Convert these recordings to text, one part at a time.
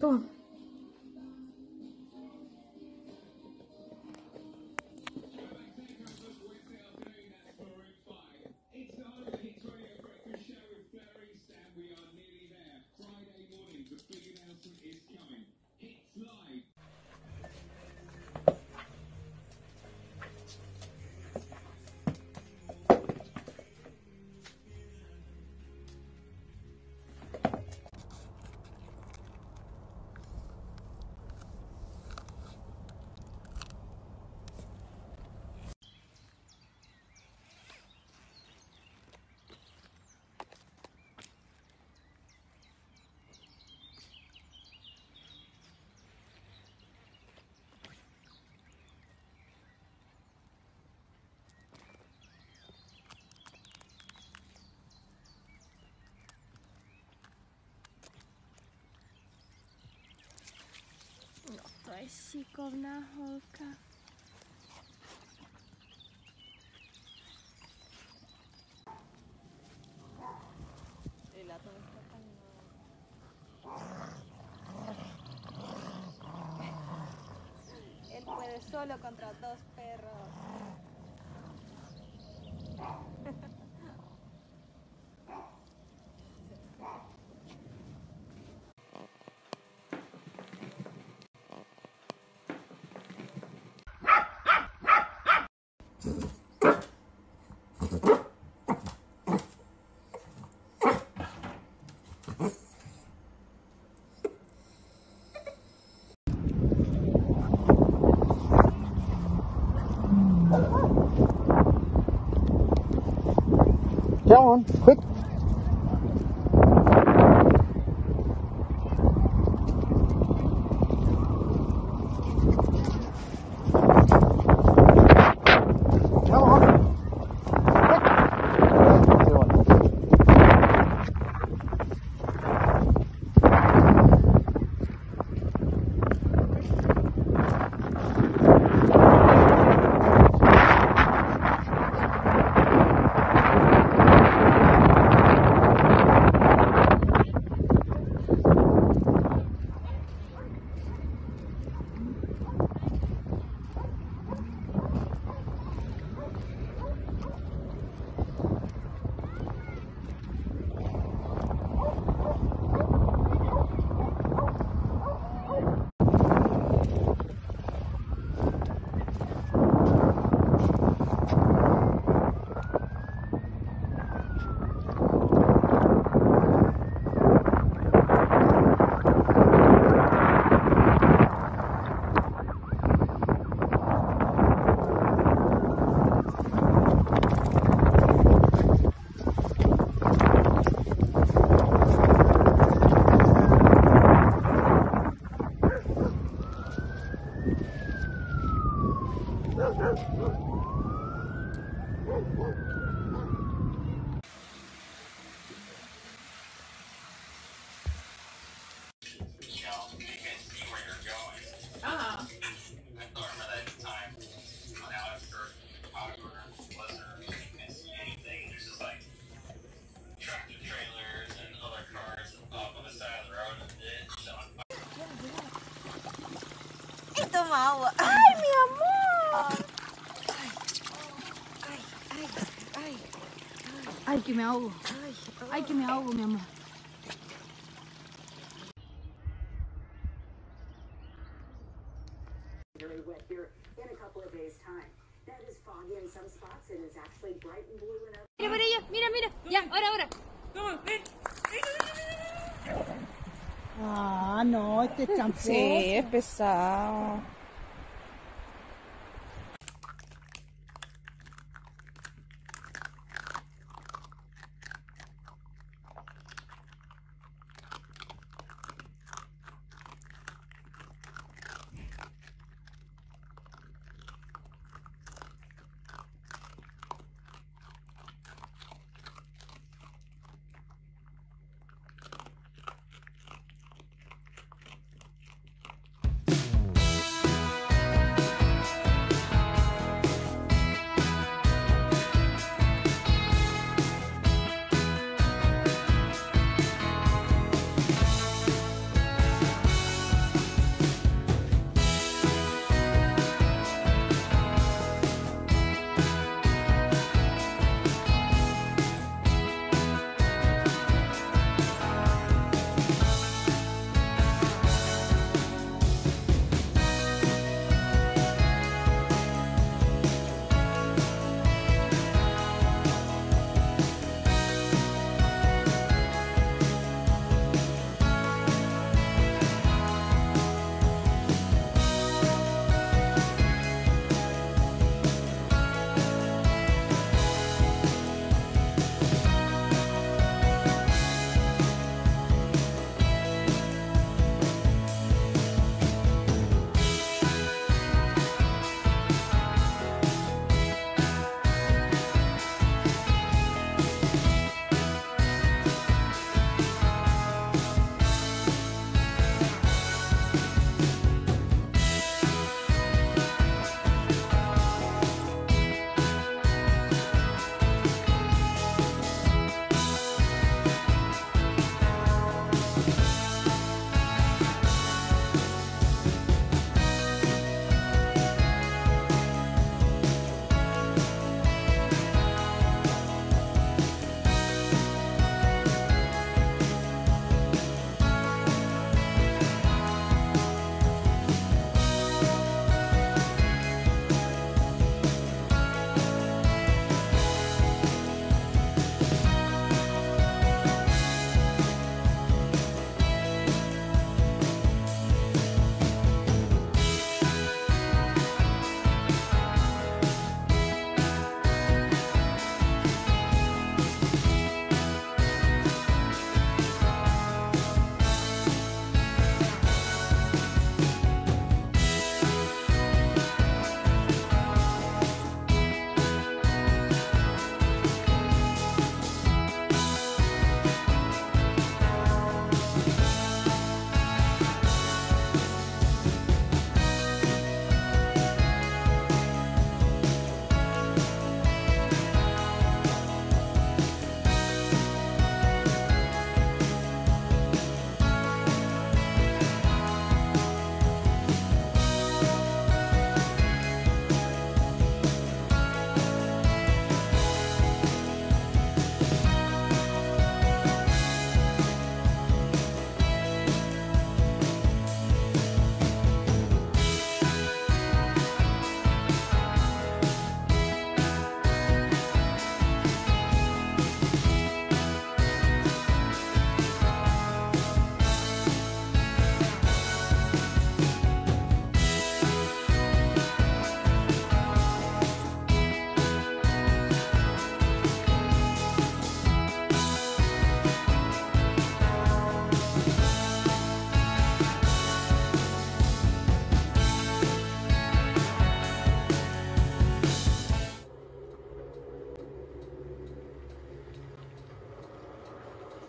Toma. No to je šikovná holka. Él puede solo contra 2 perros. Come on, quick. Come on. Toma agua. ¡Ay, mi amor! Ay, que me ahogo. Ay, que me ahogo, mi amor. Very wet here in a couple of days' time. That is foggy in some spots. It is actually bright and blue in others. Mira para ella, mira, mira. Ya, ahora. Ah, no, este champú. Sí, es pesado.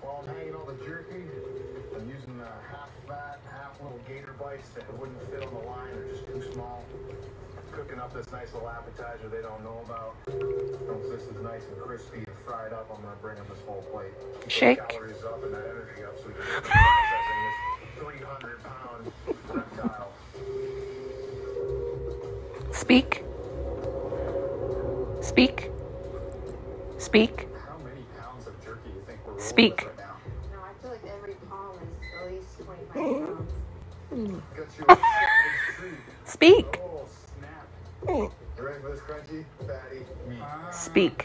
While I'm hanging all the jerky, I'm using half fat, half little gator bites that wouldn't fit on the line. They're just too small. Cooking up this nice little appetizer they don't know about. Once this is nice and crispy and fried up, I'm going to bring them this whole plate. Shake. Calories up and that energy up so we can start processing this 300-pound reptile. Speak. Speak. Speak. How many pounds of jerky do you think we're rolling Speak. with right now? No, I feel like every palm is at least 25 pounds. Got you a savage treat. Speak. Oh, snap. You ready for this crunchy, fatty meat? Speak.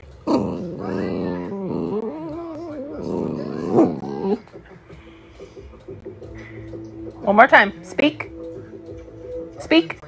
One more time. Speak. Speak.